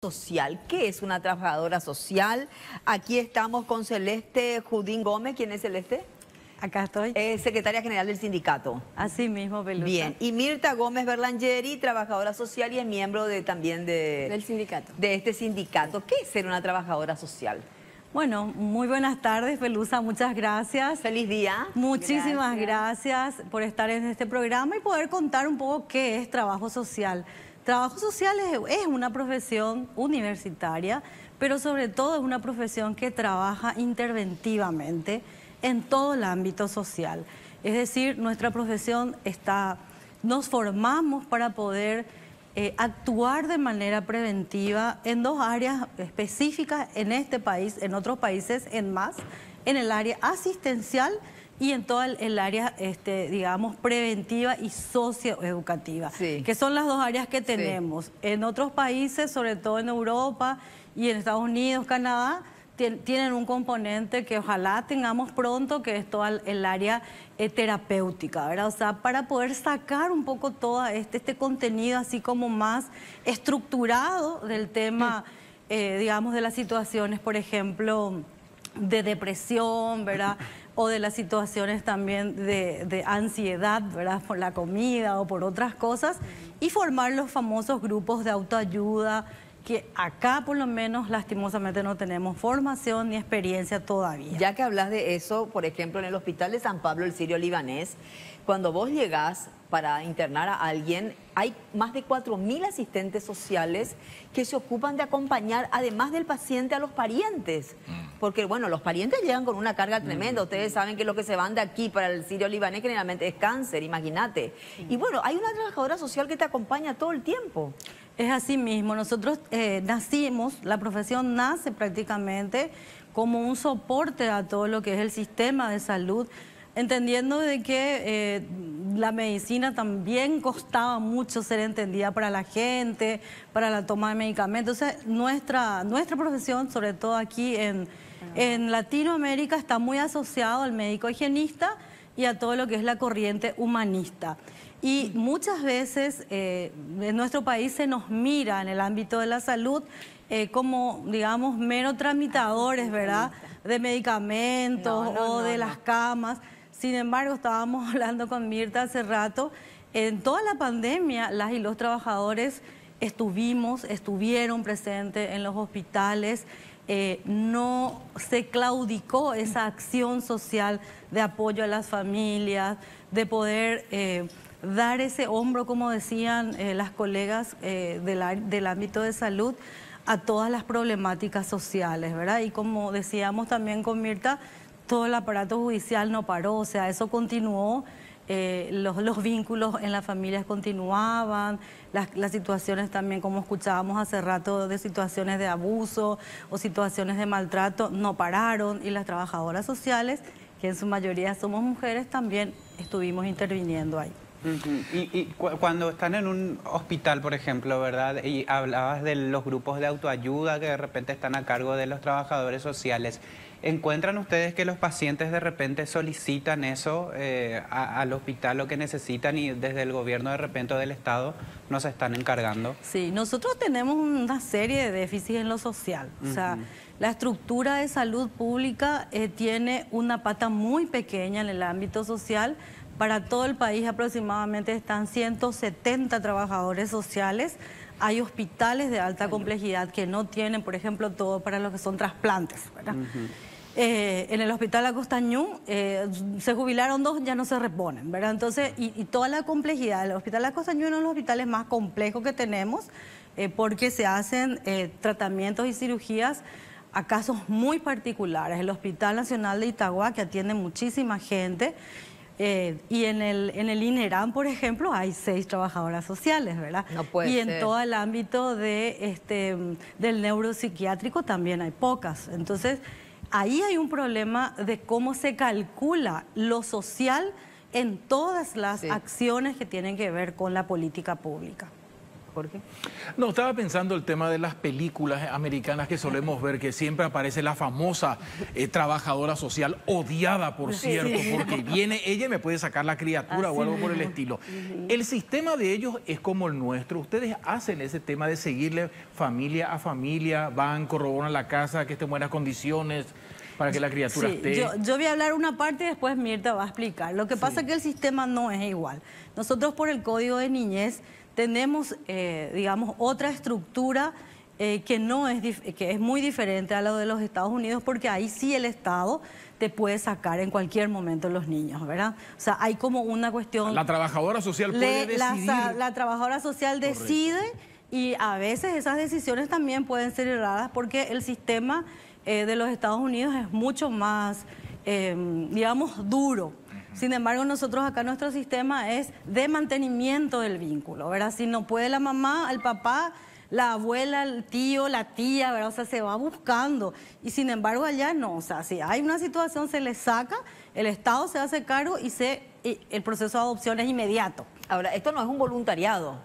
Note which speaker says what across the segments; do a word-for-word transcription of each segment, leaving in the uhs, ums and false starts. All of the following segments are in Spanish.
Speaker 1: social. ¿Qué es una trabajadora social? Aquí estamos con Celeste Judín Gómez. ¿Quién es Celeste?
Speaker 2: Acá estoy.
Speaker 1: Es secretaria general del sindicato.
Speaker 2: Así mismo, Pelusa.
Speaker 1: Bien. Y Mirta Gómez Berlangeri, trabajadora social y es miembro de, también de,
Speaker 3: del sindicato.
Speaker 1: De este sindicato. ¿Qué es ser una trabajadora social?
Speaker 2: Bueno, muy buenas tardes, Pelusa. Muchas gracias.
Speaker 1: Feliz día.
Speaker 2: Muchísimas gracias. gracias por estar en este programa y poder contar un poco qué es trabajo social. Trabajo social es, es una profesión universitaria, pero sobre todo es una profesión que trabaja interventivamente en todo el ámbito social. Es decir, nuestra profesión está, nos formamos para poder eh, actuar de manera preventiva en dos áreas específicas en este país, en otros países en más, en el área asistencial y en todo el, el área, este, digamos, preventiva y socioeducativa, sí. que son las dos áreas que tenemos. Sí. En otros países, sobre todo en Europa y en Estados Unidos, Canadá, tienen un componente que ojalá tengamos pronto, que es todo el área eh, terapéutica, ¿verdad? O sea, para poder sacar un poco todo este, este contenido así como más estructurado del tema, eh, digamos, de las situaciones, por ejemplo, de depresión, ¿verdad? O de las situaciones también de, de ansiedad, ¿verdad? Por la comida o por otras cosas, y formar los famosos grupos de autoayuda, que acá por lo menos lastimosamente no tenemos formación ni experiencia todavía.
Speaker 1: Ya que hablas de eso, por ejemplo, en el Hospital de San Pablo, el Sirio Libanés, cuando vos llegás para internar a alguien, hay más de cuatro mil asistentes sociales que se ocupan de acompañar, además del paciente, a los parientes. Porque, bueno, los parientes llegan con una carga tremenda. Ustedes saben que lo que se van de aquí para el Sirio Libanés generalmente es cáncer, imagínate. Y bueno, hay una trabajadora social que te acompaña todo el tiempo.
Speaker 2: Es así mismo. Nosotros eh, nacimos, la profesión nace prácticamente como un soporte a todo lo que es el sistema de salud, entendiendo de que eh, la medicina también costaba mucho ser entendida para la gente, para la toma de medicamentos. Entonces, nuestra, nuestra profesión, sobre todo aquí en, en Latinoamérica, está muy asociado al médico higienista y a todo lo que es la corriente humanista. Y muchas veces eh, en nuestro país se nos mira en el ámbito de la salud eh, como, digamos, mero tramitadores, ¿verdad?, de medicamentos no, no, o de no, las no. camas. Sin embargo, estábamos hablando con Mirta hace rato, en toda la pandemia las y los trabajadores estuvimos, estuvieron presentes en los hospitales, eh, no se claudicó esa acción social de apoyo a las familias, de poder eh, dar ese hombro, como decían eh, las colegas eh, del, del ámbito de salud, a todas las problemáticas sociales, ¿verdad? Y como decíamos también con Mirta, todo el aparato judicial no paró, o sea, eso continuó, eh, los, los vínculos en las familias continuaban, las, las situaciones también, como escuchábamos hace rato, de situaciones de abuso o situaciones de maltrato, no pararon, y las trabajadoras sociales, que en su mayoría somos mujeres, también estuvimos interviniendo ahí.
Speaker 4: Uh-huh. Y, y cu cuando están en un hospital, por ejemplo, ¿verdad? Y hablabas de los grupos de autoayuda que de repente están a cargo de los trabajadores sociales. ¿Encuentran ustedes que los pacientes de repente solicitan eso eh, a, al hospital, lo que necesitan, y desde el gobierno de repente o del Estado no se están encargando?
Speaker 2: Sí, nosotros tenemos una serie de déficits en lo social. Uh-huh. O sea, la estructura de salud pública eh, tiene una pata muy pequeña en el ámbito social. Para todo el país aproximadamente están ciento setenta trabajadores sociales. Hay hospitales de alta complejidad que no tienen, por ejemplo, todo para lo que son trasplantes, ¿verdad? Uh-huh. eh, en el Hospital Acostañú eh, se jubilaron dos, ya no se reponen, ¿verdad? Entonces, y, y toda la complejidad. El Hospital Acostañú es uno de los hospitales más complejos que tenemos eh, porque se hacen eh, tratamientos y cirugías a casos muy particulares. El Hospital Nacional de Itagua, que atiende muchísima gente, Eh, y en el, en el INERAM, por ejemplo, hay seis trabajadoras sociales, ¿verdad?
Speaker 1: No puede
Speaker 2: y en
Speaker 1: ser.
Speaker 2: todo el ámbito de, este, del neuropsiquiátrico también hay pocas. Entonces, ahí hay un problema de cómo se calcula lo social en todas las sí. acciones que tienen que ver con la política pública.
Speaker 1: Jorge.
Speaker 3: No, estaba pensando el tema de las películas americanas que solemos ver, que siempre aparece la famosa eh, trabajadora social, odiada por cierto, sí. porque viene ella y me puede sacar la criatura Así o algo por el estilo. Uh-huh. El sistema de ellos es como el nuestro. Ustedes hacen ese tema de seguirle familia a familia, van, corroboran la casa, que esté en buenas condiciones, para que la criatura
Speaker 2: sí,
Speaker 3: esté...
Speaker 2: Yo, yo voy a hablar una parte y después Mirta va a explicar. Lo que pasa sí. es que el sistema no es igual. Nosotros por el Código de Niñez tenemos, eh, digamos, otra estructura eh, que, no es que es muy diferente a lo de los Estados Unidos, porque ahí sí el Estado te puede sacar en cualquier momento los niños, ¿verdad? O sea, hay como una cuestión...
Speaker 3: La trabajadora social puede
Speaker 2: le,
Speaker 3: decidir.
Speaker 2: La, la trabajadora social Correcto. decide y a veces esas decisiones también pueden ser erradas porque el sistema eh, de los Estados Unidos es mucho más, eh, digamos, duro. Sin embargo, nosotros acá nuestro sistema es de mantenimiento del vínculo, ¿verdad? Si no puede la mamá, el papá, la abuela, el tío, la tía, ¿verdad? O sea, se va buscando. Y sin embargo, allá no. O sea, si hay una situación, se le saca, el Estado se hace cargo y, se, y el proceso de adopción es inmediato.
Speaker 1: Ahora, esto no es un voluntariado.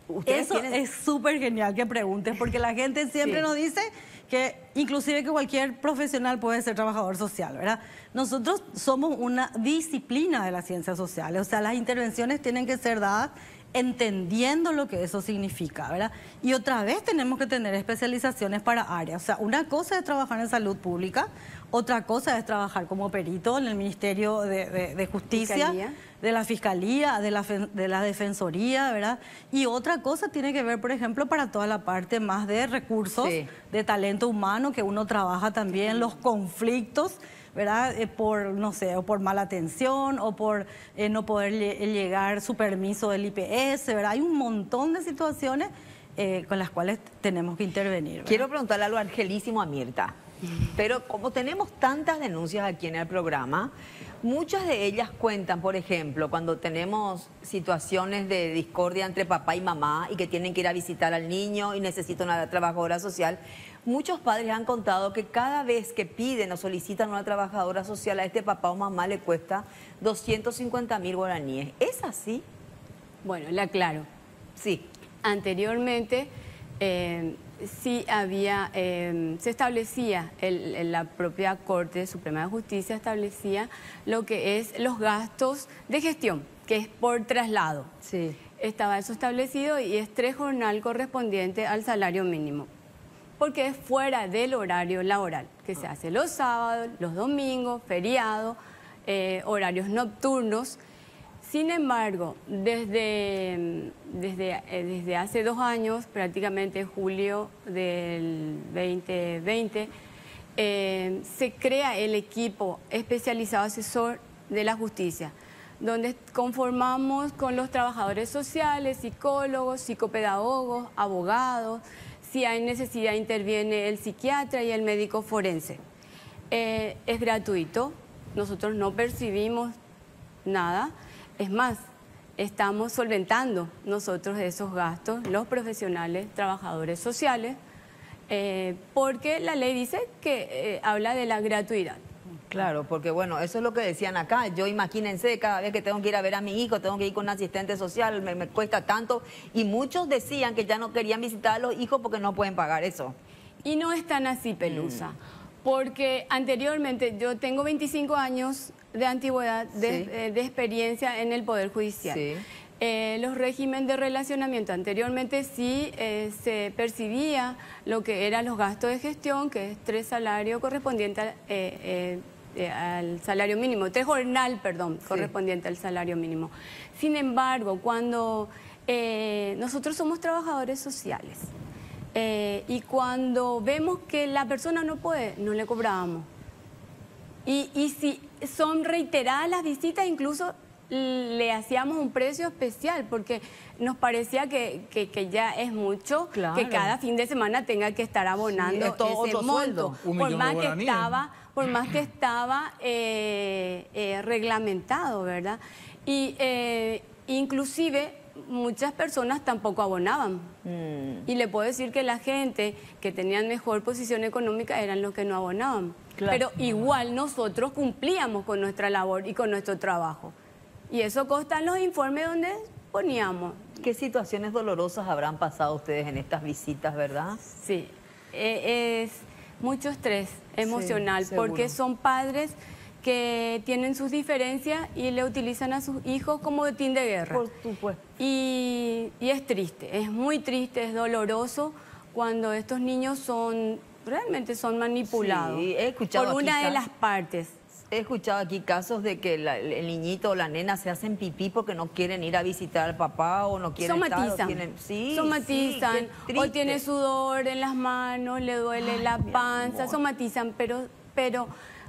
Speaker 2: Eso
Speaker 1: tienen...
Speaker 2: es súper genial que preguntes, porque la gente siempre sí. nos dice que inclusive que cualquier profesional puede ser trabajador social, ¿verdad? Nosotros somos una disciplina de las ciencias sociales, o sea, las intervenciones tienen que ser dadas entendiendo lo que eso significa, ¿verdad? Y otra vez tenemos que tener especializaciones para áreas, o sea, una cosa es trabajar en salud pública, otra cosa es trabajar como perito en el Ministerio de, de, de Justicia, Fiscalía. de la Fiscalía, de la, de la Defensoría, ¿verdad? Y otra cosa tiene que ver, por ejemplo, para toda la parte más de recursos, sí. de talento humano, que uno trabaja también, sí. los conflictos, ¿verdad? Eh, por, no sé, o por mala atención, o por eh, no poder llegar su permiso del I P S, ¿verdad? Hay un montón de situaciones eh, con las cuales tenemos que intervenir, ¿verdad?
Speaker 1: Quiero preguntarle algo angelísimo a Mirta. Pero como tenemos tantas denuncias aquí en el programa, muchas de ellas cuentan, por ejemplo, cuando tenemos situaciones de discordia entre papá y mamá y que tienen que ir a visitar al niño y necesitan una trabajadora social, muchos padres han contado que cada vez que piden o solicitan una trabajadora social a este papá o mamá le cuesta doscientos cincuenta mil guaraníes. ¿Es así?
Speaker 5: Bueno, le aclaro.
Speaker 1: Sí.
Speaker 5: Anteriormente... Eh, sí había, eh, se establecía, el, el, la propia Corte Suprema de Justicia establecía lo que es los gastos de gestión, que es por traslado.
Speaker 1: Sí.
Speaker 5: Estaba eso establecido y es tres jornal correspondiente al salario mínimo, porque es fuera del horario laboral, que se hace los sábados, los domingos, feriados, eh, horarios nocturnos. Sin embargo, desde, desde, desde hace dos años, prácticamente en julio del veinte veinte, eh, se crea el equipo especializado asesor de la justicia, donde conformamos con los trabajadores sociales, psicólogos, psicopedagogos, abogados. Si hay necesidad, interviene el psiquiatra y el médico forense. Eh, es gratuito, nosotros no percibimos nada. Es más, estamos solventando nosotros esos gastos, los profesionales, trabajadores sociales, eh, porque la ley dice que eh, habla de la gratuidad.
Speaker 1: Claro, porque bueno, eso es lo que decían acá. Yo imagínense, cada vez que tengo que ir a ver a mi hijo, tengo que ir con un asistente social, me, me cuesta tanto. Y muchos decían que ya no querían visitar a los hijos porque no pueden pagar eso.
Speaker 5: Y no es tan así, Pelusa, mm. porque anteriormente, yo tengo veinticinco años de antigüedad, de, sí. eh, de experiencia en el Poder Judicial. Sí. Eh, los regímenes de relacionamiento anteriormente sí eh, se percibía lo que eran los gastos de gestión, que es tres salarios correspondientes a, eh, eh, al salario mínimo, tres jornal, perdón, sí. correspondiente al salario mínimo. Sin embargo, cuando eh, nosotros somos trabajadores sociales eh, y cuando vemos que la persona no puede, no le cobramos. Y, y si son reiteradas las visitas, incluso le hacíamos un precio especial porque nos parecía que, que, que ya es mucho, claro. que cada fin de semana tenga que estar abonando sí, ese monto, por más, que estaba, por más que estaba eh, eh, reglamentado, ¿verdad? Y eh, inclusive muchas personas tampoco abonaban. Mm. Y le puedo decir que la gente que tenían mejor posición económica eran los que no abonaban. Claro. Pero igual nosotros cumplíamos con nuestra labor y con nuestro trabajo. Y eso consta en los informes donde poníamos.
Speaker 1: ¿Qué situaciones dolorosas habrán pasado ustedes en estas visitas, verdad?
Speaker 5: Sí, eh, es mucho estrés emocional,
Speaker 1: Sí,
Speaker 5: porque
Speaker 1: seguro.
Speaker 5: son padres que tienen sus diferencias y le utilizan a sus hijos como botín de guerra.
Speaker 1: Por supuesto.
Speaker 5: Y, y es triste, es muy triste, es doloroso cuando estos niños son, realmente son manipulados
Speaker 1: Sí, he escuchado
Speaker 5: por
Speaker 1: aquí
Speaker 5: una de
Speaker 1: casos.
Speaker 5: las partes.
Speaker 1: He escuchado aquí casos de que la- el niñito o la nena se hacen pipí porque no quieren ir a visitar al papá o no quieren estar, o
Speaker 5: Somatizan,
Speaker 1: tienen- sí,
Speaker 5: somatizan,
Speaker 1: sí, qué
Speaker 5: o
Speaker 1: triste.
Speaker 5: tiene sudor en las manos, le duele
Speaker 1: Ay,
Speaker 5: la
Speaker 1: mi
Speaker 5: panza,
Speaker 1: amor.
Speaker 5: somatizan, pero, pero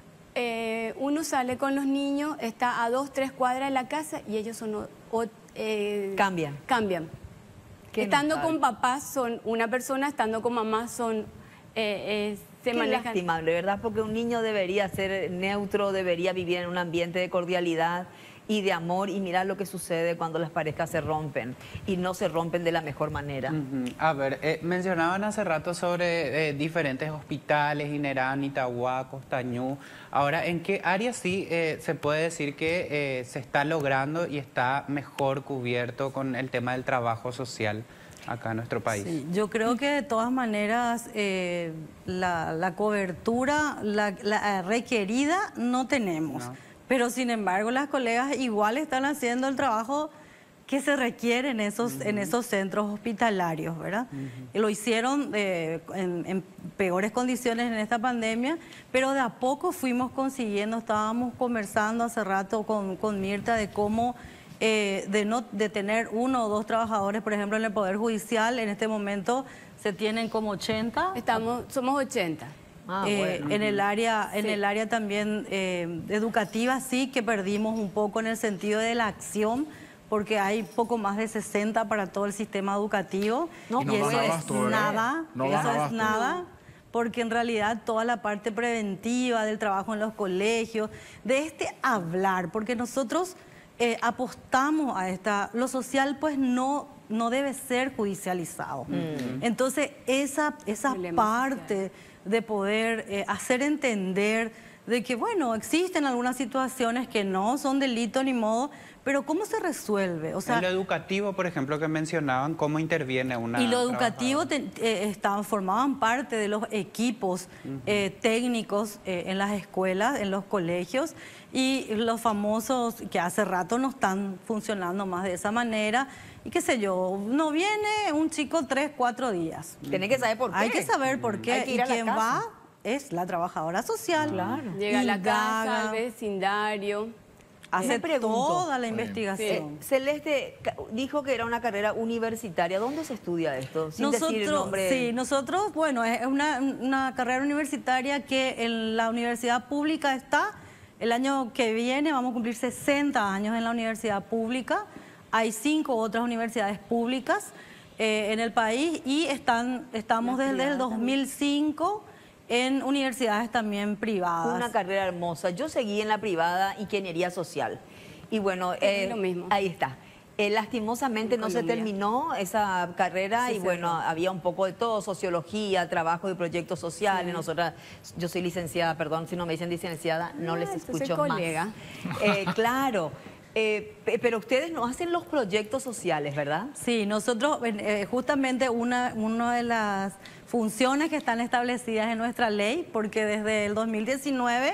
Speaker 5: eh, uno sale con los niños, está a dos, tres cuadras de la casa y ellos son... o- o- eh,
Speaker 1: Cambian.
Speaker 5: Cambian.
Speaker 1: Qué
Speaker 5: Estando
Speaker 1: notable.
Speaker 5: con papás son una persona, estando con mamá son... eh, eh, se
Speaker 1: Qué
Speaker 5: manejan...
Speaker 1: lastimable, ¿verdad? Porque un niño debería ser neutro, debería vivir en un ambiente de cordialidad y de amor, y mirar lo que sucede cuando las parejas se rompen y no se rompen de la mejor manera.
Speaker 4: Ujú. A ver, eh, mencionaban hace rato sobre eh, diferentes hospitales, Inerán, Itagua, Costañú. Ahora, ¿en qué áreas sí eh, se puede decir que eh, se está logrando y está mejor cubierto con el tema del trabajo social acá en nuestro país?
Speaker 2: Sí, yo creo que de todas maneras eh, la, la cobertura la, la, eh, requerida no tenemos.
Speaker 4: No.
Speaker 2: Pero sin embargo las colegas igual están haciendo el trabajo que se requiere en esos, uh-huh. en esos centros hospitalarios, ¿verdad? Uh-huh. Y lo hicieron eh, en, en peores condiciones en esta pandemia, pero de a poco fuimos consiguiendo, estábamos conversando hace rato con, con Mirta de cómo eh, de, no, de tener uno o dos trabajadores, por ejemplo, en el Poder Judicial, en este momento se tienen como ochenta.
Speaker 5: Estamos, somos ochenta.
Speaker 1: Ah,
Speaker 2: Eh,
Speaker 1: bueno.
Speaker 2: en el área, en
Speaker 5: Sí.
Speaker 2: el área también eh, educativa sí que perdimos un poco en el sentido de la acción, porque hay poco más de sesenta para todo el sistema educativo.
Speaker 1: No,
Speaker 3: Y no
Speaker 2: y
Speaker 3: dan
Speaker 2: eso es
Speaker 3: abasto, ¿verdad?
Speaker 2: nada,
Speaker 3: No
Speaker 2: eso
Speaker 3: dan
Speaker 2: es
Speaker 3: abasto.
Speaker 2: nada, porque en realidad toda la parte preventiva del trabajo en los colegios, de este hablar, porque nosotros eh, apostamos a esta, lo social pues no, no debe ser judicializado.
Speaker 1: Mm.
Speaker 2: Entonces esa, esa
Speaker 5: Problema
Speaker 2: parte de poder eh, hacer entender de que, bueno, existen algunas situaciones que no son delito ni modo, pero ¿cómo se resuelve? O sea,
Speaker 4: en lo educativo, por ejemplo, que mencionaban, ¿cómo interviene una
Speaker 2: y lo educativo
Speaker 4: trabajadora?
Speaker 2: te- eh, estaban, formaban parte de los equipos eh, técnicos eh, en las escuelas, en los colegios, y los famosos que hace rato no están funcionando más de esa manera. Y qué sé yo, no viene un chico tres, cuatro días.
Speaker 1: Tenés que saber por qué.
Speaker 2: Hay que saber por qué.
Speaker 1: Hay que ir
Speaker 2: y
Speaker 1: a la
Speaker 2: quien
Speaker 1: casa.
Speaker 2: va es la trabajadora social.
Speaker 1: Claro.
Speaker 5: Llega a la casa,
Speaker 2: Indaga,
Speaker 5: al vecindario.
Speaker 2: hace
Speaker 1: Me pregunto.
Speaker 2: toda la
Speaker 1: Eh,
Speaker 2: investigación.
Speaker 1: Celeste ca- dijo que era una carrera universitaria. ¿Dónde se estudia esto? Sin decir el
Speaker 2: Nosotros,
Speaker 1: nombre.
Speaker 2: sí, nosotros, bueno, es una, una carrera universitaria que en la universidad pública está. El año que viene vamos a cumplir sesenta años en la universidad pública. Hay cinco otras universidades públicas eh, en el país y están, estamos
Speaker 1: Las
Speaker 2: desde el
Speaker 1: privadas
Speaker 2: dos mil cinco en universidades también privadas.
Speaker 1: Una carrera hermosa. Yo seguí en la privada ingeniería social. Y bueno,
Speaker 5: Es lo mismo.
Speaker 1: ahí está. Eh, lastimosamente
Speaker 5: En
Speaker 1: no se
Speaker 5: Colombia.
Speaker 1: terminó esa carrera
Speaker 5: Se
Speaker 1: y bueno,
Speaker 5: cerró.
Speaker 1: había un poco de todo, sociología, trabajo y proyectos sociales.
Speaker 5: Sí.
Speaker 1: Nosotras, yo soy licenciada, perdón si no me dicen licenciada, no
Speaker 5: Ah,
Speaker 1: les
Speaker 5: entonces
Speaker 1: escucho más.
Speaker 5: colega.
Speaker 1: Eh, claro, eh, pe- pero ustedes no hacen los proyectos sociales, ¿verdad?
Speaker 2: Sí, nosotros, eh, justamente una, una de las funciones que están establecidas en nuestra ley, porque desde el dos mil diecinueve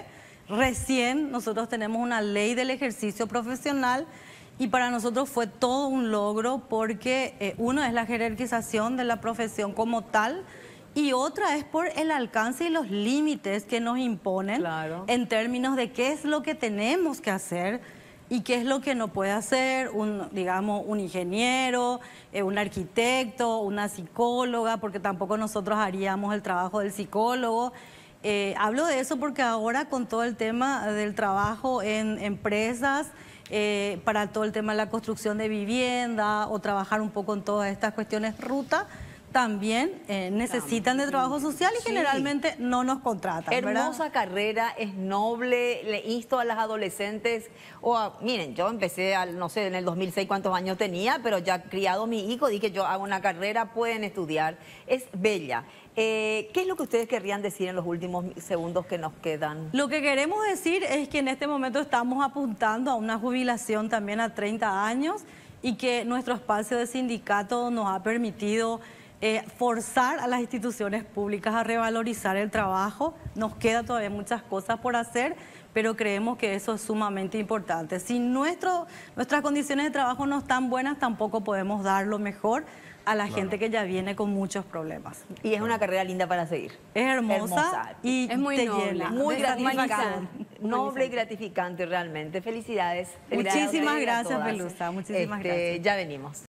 Speaker 2: recién nosotros tenemos una ley del ejercicio profesional y para nosotros fue todo un logro porque eh, uno es la jerarquización de la profesión como tal y otra es por el alcance y los límites que nos imponen
Speaker 1: Claro.
Speaker 2: en términos de qué es lo que tenemos que hacer y qué es lo que no puede hacer un, digamos, un ingeniero, eh, un arquitecto, una psicóloga, porque tampoco nosotros haríamos el trabajo del psicólogo. Eh, hablo de eso porque ahora con todo el tema del trabajo en empresas, eh, para todo el tema de la construcción de vivienda o trabajar un poco en todas estas cuestiones ruta, también eh, necesitan de trabajo social y
Speaker 1: Sí.
Speaker 2: generalmente no nos contratan, ¿verdad?
Speaker 1: Hermosa carrera, es noble, le insto a las adolescentes, o a- miren, yo empecé, al, no sé, en el dos mil seis cuántos años tenía, pero ya criado mi hijo, dije yo hago una carrera, pueden estudiar, es bella. Eh, ¿Qué es lo que ustedes querrían decir en los últimos segundos que nos quedan?
Speaker 2: Lo que queremos decir es que en este momento estamos apuntando a una jubilación también a treinta años y que nuestro espacio de sindicato nos ha permitido eh, forzar a las instituciones públicas a revalorizar el trabajo. Nos queda todavía muchas cosas por hacer, pero creemos que eso es sumamente importante. Si nuestro, nuestras condiciones de trabajo no están buenas, tampoco podemos dar lo mejor a la
Speaker 3: Claro.
Speaker 2: gente que ya viene con muchos problemas.
Speaker 1: Y es una carrera linda para seguir.
Speaker 2: Es hermosa,
Speaker 1: Hermosa.
Speaker 2: y
Speaker 5: Es muy
Speaker 2: te
Speaker 5: noble.
Speaker 2: llena.
Speaker 1: Muy
Speaker 2: de
Speaker 1: gratificante,
Speaker 2: satisfacción.
Speaker 1: noble y gratificante realmente. Felicidades. Felicidades
Speaker 2: Muchísimas
Speaker 1: a
Speaker 2: gracias,
Speaker 1: todas.
Speaker 2: Pelusa, muchísimas
Speaker 1: Este,
Speaker 2: gracias.
Speaker 1: Ya venimos.